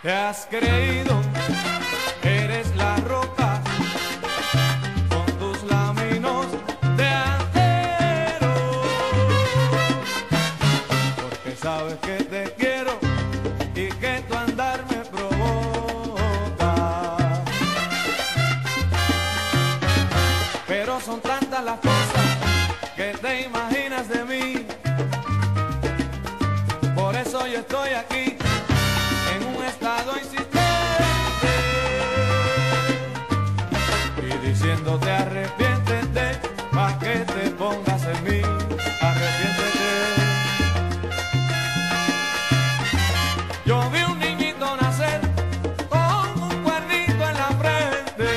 Te has creído, eres la roca con tus laminos de acero, porque sabes que te quiero y que tu andar me provoca. Pero son tantas las cosas que te imaginas de mí, por eso yo estoy aquí en un estado insistente y diciéndote arrepiéntete, más que te pongas en mí, arrepiéntete. Yo vi un niñito nacer con un cuernito en la frente,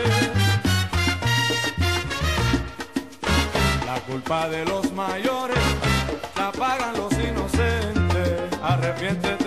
la culpa de los mayores la pagan los inocentes, arrepiéntete.